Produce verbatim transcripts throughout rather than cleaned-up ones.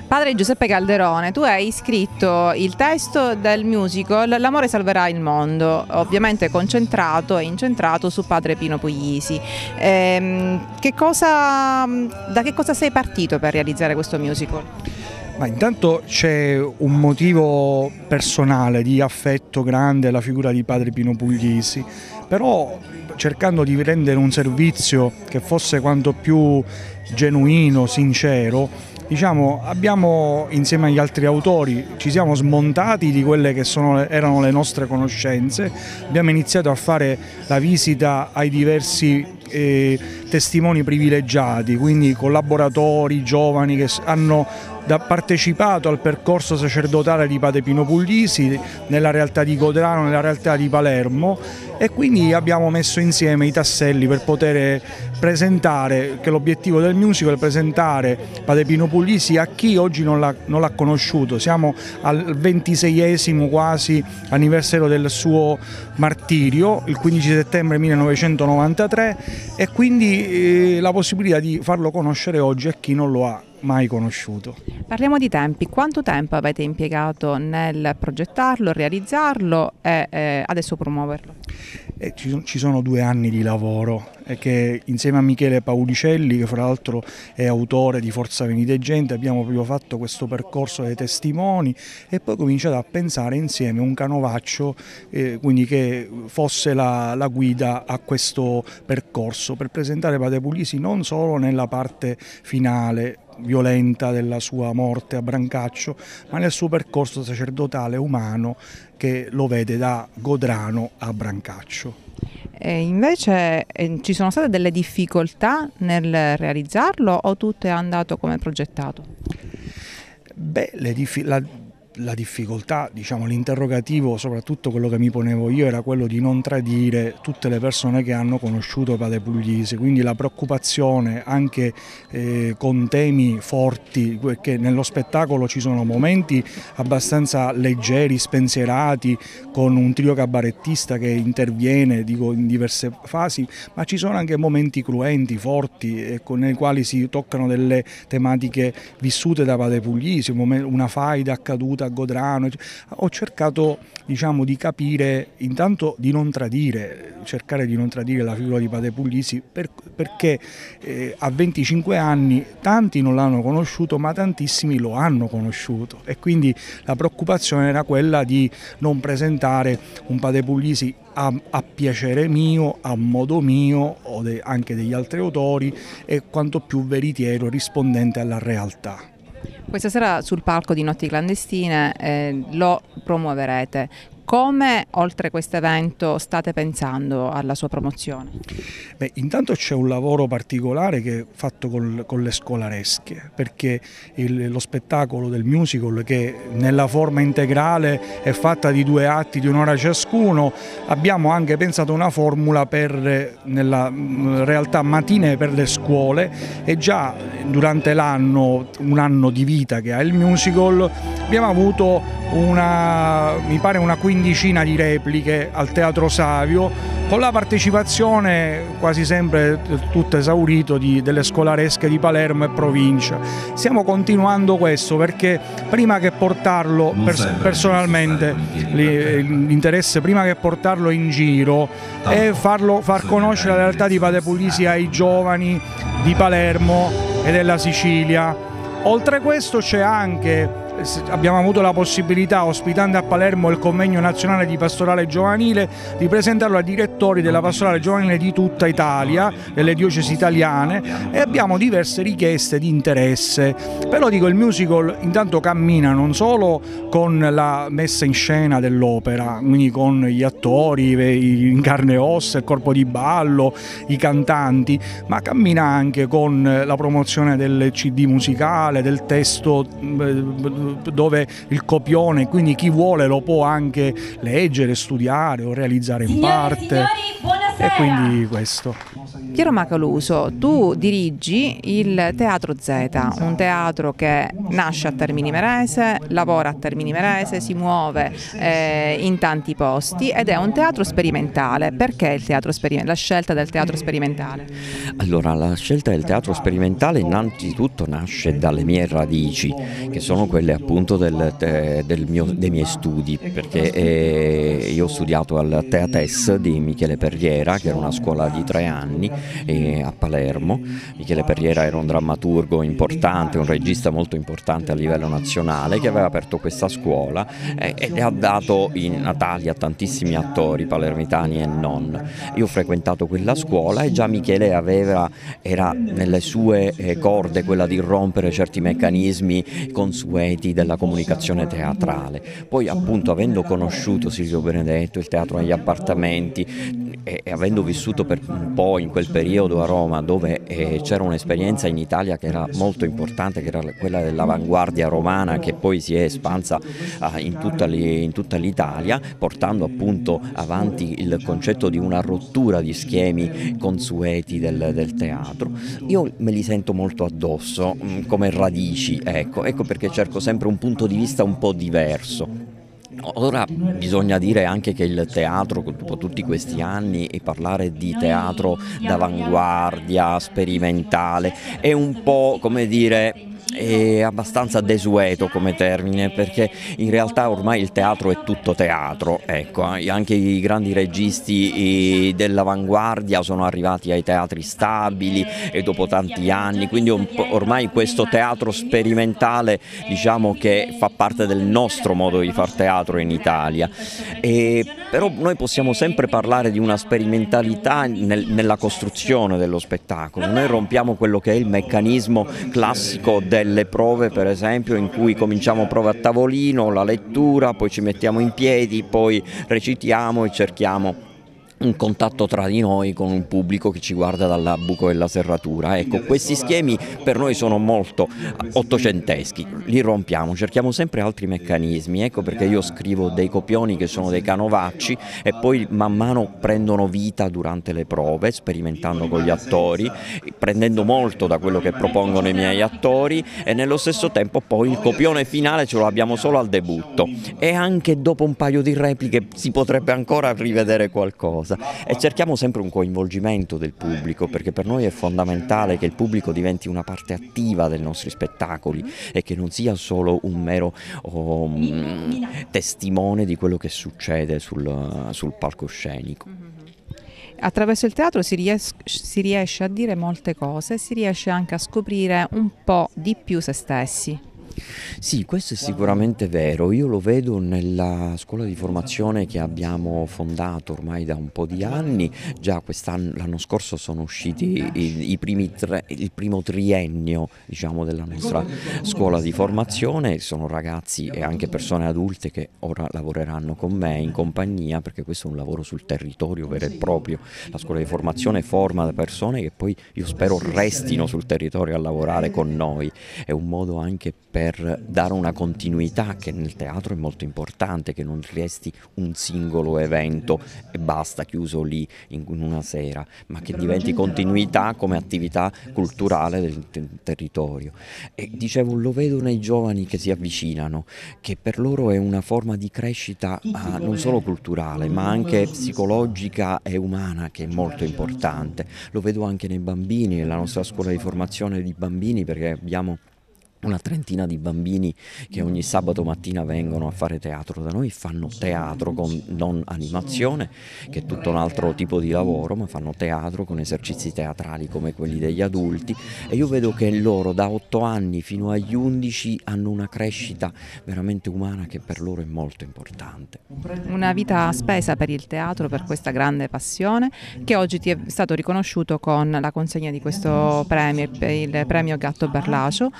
Padre Giuseppe Calderone, tu hai scritto il testo del musical L'amore salverà il mondo, ovviamente concentrato e incentrato su padre Pino Puglisi. Ehm, che cosa, da che cosa sei partito per realizzare questo musical? Ma intanto c'è un motivo personale di affetto grande alla figura di padre Pino Puglisi, però cercando di rendere un servizio che fosse quanto più genuino, sincero, diciamo, abbiamo insieme agli altri autori ci siamo smontati di quelle che sono, erano le nostre conoscenze, abbiamo iniziato a fare la visita ai diversi eh, testimoni privilegiati, quindi collaboratori, giovani che hanno da partecipato al percorso sacerdotale di padre Pino Puglisi nella realtà di Godrano, nella realtà di Palermo, e quindi abbiamo messo insieme i tasselli per poter presentare, che l'obiettivo del musical è presentare padre Pino Puglisi a chi oggi non l'ha conosciuto. Siamo al ventiseiesimo quasi anniversario del suo martirio, il quindici settembre millenovecentonovantatré, e quindi eh, la possibilità di farlo conoscere oggi a chi non lo ha mai conosciuto. Parliamo di tempi. Quanto tempo avete impiegato nel progettarlo, realizzarlo e eh, adesso promuoverlo? Eh, ci, sono, ci sono due anni di lavoro e che insieme a Michele Paulicelli, che fra l'altro è autore di Forza Venite Gente, abbiamo proprio fatto questo percorso dei testimoni e poi cominciato a pensare insieme un canovaccio eh, quindi che fosse la, la guida a questo percorso per presentare padre Puglisi non solo nella parte finale violenta della sua morte a Brancaccio, ma nel suo percorso sacerdotale umano che lo vede da Godrano a Brancaccio. E invece eh, ci sono state delle difficoltà nel realizzarlo o tutto è andato come progettato? Beh, le la, la difficoltà, diciamo l'interrogativo, soprattutto quello che mi ponevo io, era quello di non tradire tutte le persone che hanno conosciuto padre Puglisi, quindi la preoccupazione anche eh, con temi forti, perché nello spettacolo ci sono momenti abbastanza leggeri, spensierati, con un trio cabarettista che interviene, dico, in diverse fasi, ma ci sono anche momenti cruenti, forti, ecco, nei quali si toccano delle tematiche vissute da padre Puglisi, una faida accaduta a Godrano. Ho cercato, diciamo, di capire, intanto di non tradire, cercare di non tradire la figura di padre Puglisi, per, perché eh, a venticinque anni tanti non l'hanno conosciuto, ma tantissimi lo hanno conosciuto, e quindi la preoccupazione era quella di non presentare un padre Puglisi a, a piacere mio, a modo mio o de, anche degli altri autori, e quanto più veritiero, rispondente alla realtà. Questa sera sul palco di Notti Clandestine eh, lo promuoverete. Come, oltre questo evento, state pensando alla sua promozione? Beh, intanto c'è un lavoro particolare che è fatto col, con le scolaresche, perché il, lo spettacolo del musical, che nella forma integrale è fatta di due atti di un'ora ciascuno, abbiamo anche pensato una formula per, nella realtà matinee per le scuole, e già durante l'anno, un anno di vita che ha il musical, abbiamo avuto una, mi pare una quindicina di repliche al Teatro Savio, con la partecipazione quasi sempre tutto esaurito di, delle scolaresche di Palermo e provincia. Stiamo continuando questo perché prima che portarlo, pers personalmente l'interesse prima che portarlo in giro è farlo, far conoscere la realtà di padre Puglisi ai giovani di Palermo e della Sicilia. Oltre a questo c'è anche, abbiamo avuto la possibilità, ospitando a Palermo il Convegno Nazionale di Pastorale Giovanile, di presentarlo ai direttori della Pastorale Giovanile di tutta Italia, delle diocesi italiane, e abbiamo diverse richieste di interesse. Però dico, il musical intanto cammina non solo con la messa in scena dell'opera, quindi con gli attori in carne e ossa, il corpo di ballo, i cantanti, ma cammina anche con la promozione del C D musicale, del testo dove il copione, quindi chi vuole lo può anche leggere, studiare o realizzare in parte. Signore e signori, buonasera. E quindi questo. Piero Macaluso, tu dirigi il Teatro Z, un teatro che nasce a Termini Imerese, lavora a Termini Imerese, si muove eh, in tanti posti ed è un teatro sperimentale. Perché il teatro sperimentale? La scelta del teatro sperimentale? Allora, la scelta del teatro sperimentale innanzitutto nasce dalle mie radici, che sono quelle appunto del, del mio, dei miei studi, perché eh, io ho studiato al Teates di Michele Perriera, che era una scuola di tre anni eh, a Palermo. Michele Perriera era un drammaturgo importante, un regista molto importante a livello nazionale, che aveva aperto questa scuola eh, e ha dato in Italia tantissimi attori palermitani e non. Io ho frequentato quella scuola e già Michele aveva, era nelle sue eh, corde quella di rompere certi meccanismi consueti della comunicazione teatrale. Poi appunto, avendo conosciuto Silvio Benedetto, il teatro negli appartamenti, e, e avendo vissuto per un po' in quel periodo a Roma, dove eh, c'era un'esperienza in Italia che era molto importante, che era quella dell'avanguardia romana, che poi si è espansa eh, in tutta, li, in tutta l'Italia, portando appunto avanti il concetto di una rottura di schemi consueti del, del teatro. Io me li sento molto addosso, mh, come radici, ecco, ecco perché cerco sempre un punto di vista un po' diverso. Ora bisogna dire anche che il teatro, dopo tutti questi anni, e parlare di teatro d'avanguardia, sperimentale, è un po', come dire, è abbastanza desueto come termine, perché in realtà ormai il teatro è tutto teatro, ecco, anche i grandi registi dell'avanguardia sono arrivati ai teatri stabili e dopo tanti anni, quindi ormai questo teatro sperimentale, diciamo che fa parte del nostro modo di far teatro in Italia. E però noi possiamo sempre parlare di una sperimentalità nel, nella costruzione dello spettacolo. Noi rompiamo quello che è il meccanismo classico delle prove, per esempio, in cui cominciamo prove a tavolino, la lettura, poi ci mettiamo in piedi, poi recitiamo e cerchiamo un contatto tra di noi con un pubblico che ci guarda dal buco della serratura. Ecco, questi schemi per noi sono molto ottocenteschi, li rompiamo, cerchiamo sempre altri meccanismi. Ecco perché io scrivo dei copioni che sono dei canovacci e poi man mano prendono vita durante le prove, sperimentando con gli attori, prendendo molto da quello che propongono i miei attori, e nello stesso tempo poi il copione finale ce lo abbiamo solo al debutto, e anche dopo un paio di repliche si potrebbe ancora rivedere qualcosa. E cerchiamo sempre un coinvolgimento del pubblico, perché per noi è fondamentale che il pubblico diventi una parte attiva dei nostri spettacoli e che non sia solo un mero oh, mh, testimone di quello che succede sul, sul palcoscenico. Attraverso il teatro si, ries- si riesce a dire molte cose, si riesce anche a scoprire un po' di più se stessi. Sì, questo è sicuramente vero. Io lo vedo nella scuola di formazione che abbiamo fondato ormai da un po' di anni. Già quest'anno, l'anno scorso sono usciti i, i primi tre, il primo triennio, diciamo, della nostra scuola di formazione. Sono ragazzi e anche persone adulte che ora lavoreranno con me in compagnia, perché questo è un lavoro sul territorio vero e proprio. La scuola di formazione forma persone che poi io spero restino sul territorio a lavorare con noi. È un modo anche per per dare una continuità che nel teatro è molto importante, che non resti un singolo evento e basta, chiuso lì in una sera, ma che diventi continuità come attività culturale del territorio. E dicevo, lo vedo nei giovani che si avvicinano, che per loro è una forma di crescita ah, non solo culturale ma anche psicologica e umana, che è molto importante. Lo vedo anche nei bambini, nella nostra scuola di formazione di bambini, perché abbiamo una trentina di bambini che ogni sabato mattina vengono a fare teatro da noi, fanno teatro con non animazione, che è tutto un altro tipo di lavoro, ma fanno teatro con esercizi teatrali come quelli degli adulti, e io vedo che loro da otto anni fino agli undici hanno una crescita veramente umana che per loro è molto importante. Una vita spesa per il teatro, per questa grande passione, che oggi ti è stato riconosciuto con la consegna di questo premio, il premio Gatto Barlacio.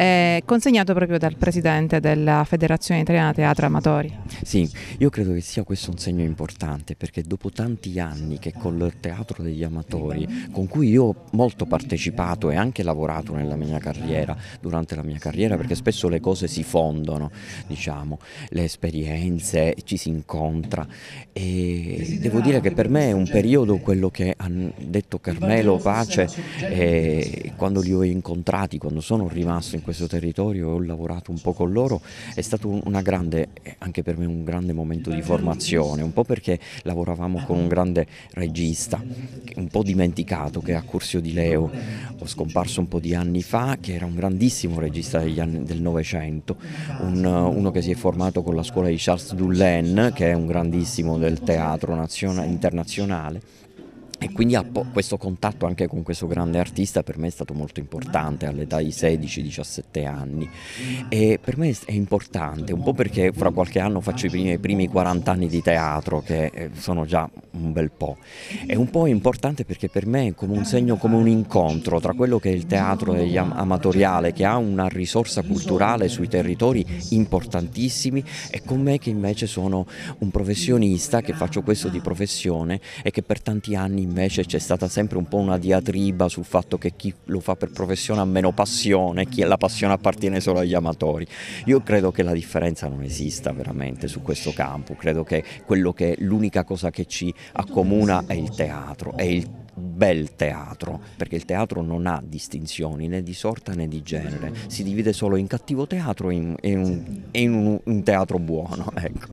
eh, consegnato proprio dal presidente della Federazione Italiana Teatro Amatori. Sì, io credo che sia questo un segno importante, perché dopo tanti anni che col Teatro degli Amatori, con cui io ho molto partecipato e anche lavorato nella mia carriera, durante la mia carriera, perché spesso le cose si fondono, diciamo, le esperienze, ci si incontra, e devo dire che per me è un periodo, quello che ha detto Carmelo Pace, eh, quando li ho incontrati, quando sono rimasto in questo territorio e ho lavorato un po' con loro, è stato una grande, anche per me un grande momento di formazione, un po' perché lavoravamo con un grande regista, un po' dimenticato, che è Accursio Di Leo, ho scomparso un po' di anni fa, che era un grandissimo regista degli anni, del Novecento, un, uno che si è formato con la scuola di Charles Dullin, che è un grandissimo del teatro nazionale, internazionale. E quindi questo contatto anche con questo grande artista per me è stato molto importante all'età di sedici diciassette anni, e per me è importante un po' perché fra qualche anno faccio i primi, i primi quaranta anni di teatro, che sono già un bel po', è un po' importante perché per me è come un segno, come un incontro tra quello che è il teatro amatoriale, che ha una risorsa culturale sui territori importantissimi, e con me che invece sono un professionista, che faccio questo di professione, e che per tanti anni invece c'è stata sempre un po' una diatriba sul fatto che chi lo fa per professione ha meno passione, chi la passione appartiene solo agli amatori. Io credo che la differenza non esista veramente su questo campo, credo che quello che l'unica cosa che ci accomuna è il teatro, è il bel teatro, perché il teatro non ha distinzioni né di sorta né di genere, si divide solo in cattivo teatro e in, in, in un, un teatro buono, ecco.